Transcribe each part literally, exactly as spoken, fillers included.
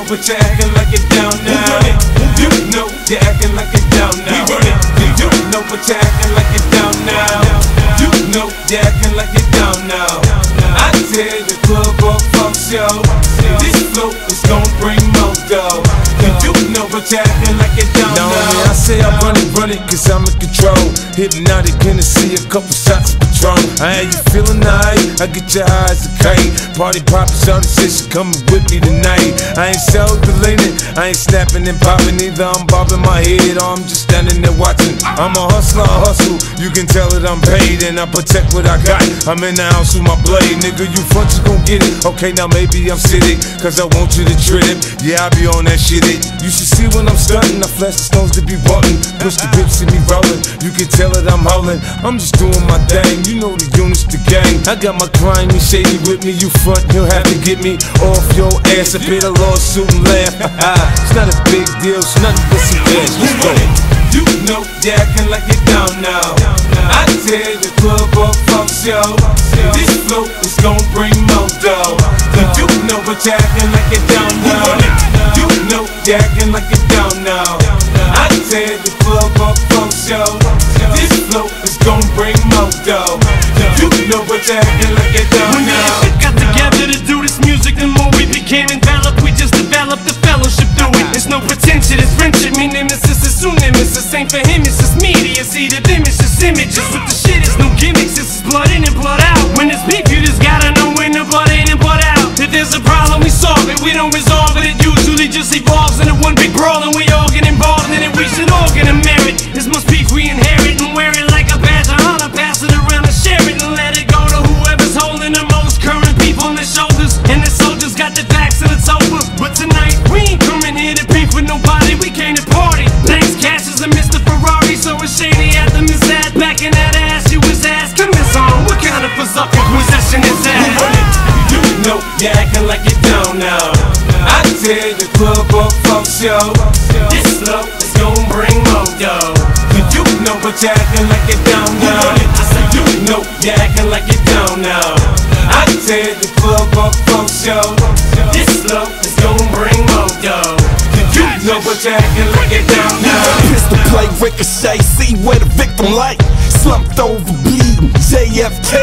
but you're acting like it down now. You know you're acting like it down now. You know but you're acting like it down now. You know you're acting like it down now. I tear the club up from show. This flow is gon' bring more dough. You know but you're acting like it down now. Now I say I run it, run it, cause I'm in control. Hypnotic Hennessy, a couple shots of Patron. I had you feeling nice, I get your eyes a kite. Party poppin', shawty said she coming with me tonight. I ain't self-deleting, I ain't snapping and popping either. I'm bobbing my head or I'm just standing there watching. I'm a hustler, I hustle, you can tell that I'm paid. And I protect what I got, I'm in the house with my blade. Nigga, you front, you gon' get it. Okay, now maybe I'm sitting, cause I want you to trip. Yeah, I be on that shit it. You should see when I'm stunting, I flash the stones to be button. Push the whip, see me rolling, you can tell that I'm holding. I'm just doing my thing, you know the units, the gang. I got my crime, you shady with me, you front, you'll have to get me off your ass. I pay the lawsuit and laugh, it's not a big deal, it's nothing but some cash. Let's go. You know you're acting like it down now. I tear the club up from show. This flow is gon' bring more dough. You know but you're acting like it down now. You know you're acting like it down now. I tear the club up from show. This flow is gon' bring more dough. You know but you're acting like it down now. When we got together to do this music, the more we became enveloped. We just developed the fellowship through it. There's no pretension, it's friendship. Me nemesis is soon nemesis. Ain't for him, it's just media. See the them, it's just images. With the shit, it's no gimmicks. This is blood in and blood out. When it's beef, you just gotta know when the blood in and blood out. If there's a problem, we solve it. We don't resolve it. It usually just evolves into one big brawl, and we all get involved in it. We should all get a merit. This must be we inherit and wear it like a badge of honor. Pass it around and share it and let it go to whoever's holding the most current people on their shoulders. And the soldiers got their backs and it's over. But tonight we ain't coming here to beef with nobody. We came to party. Thanks, Cash is a Mister Ferrari, so it's shady at the Miss Ad. Back in that ass, you was asking this on. What kind of berserker possession is that? You know you're acting like it down now. I tear the club up from show. This flow is gon' bring more dough. You know but you're acting like it down now. I said you know you're acting like it down now. I tear the club up from show. This flow is gon' bring more dough. You know but you're acting like it down now. Pistol play, ricochet, see where the victim like. Slumped over, bleeding, J F K.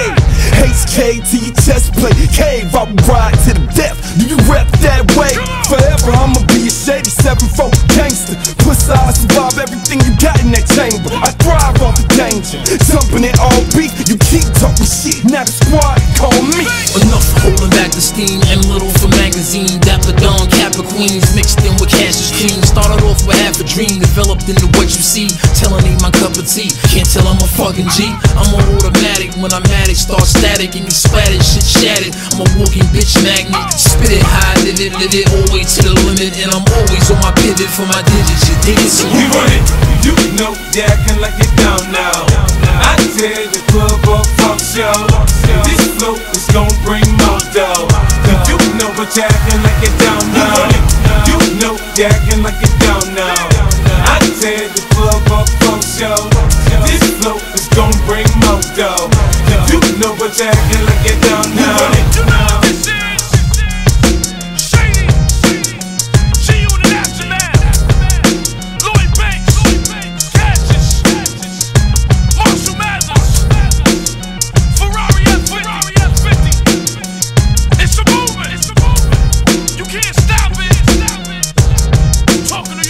H K to your chest plate, cave, I will ride to the death. Do you rep that way? Forever I'ma be a shady seven four gangster. Puss eyes survive everything you got in that chamber. I thrive off the danger, jumping in all beef. You keep talking shit, now the squad call me. Enough holding back the steam, M little for magazine. Dapper Dawn, Kappa Queens, mixed in with Cash's cream. Started off with half a dream, developed into what you see. Telling ain't my cup of tea, can't tell I'm a fucking G. I'm an automatic, when I'm at it, start static and you splattered, shit shattered. I'm a walking bitch magnet, spit it high, live it, live it, all way to the limit. And I'm always on my pivot for my digits, you dig it? So we run it, you know you're acting like it down now. I tear the club up from show. This flow is gon' bring more dough. You know but you're acting like it down now. You know you're acting like it down now. I tear the club up from show. This flow is gon' bring more dough. You know but you're acting like it down now. You know this is Shady, G U the Aftermath, Lloyd Banks, Cassius, Marshall Mathers, Ferrari F fifty. It's a movement, you can't stop it. Talking to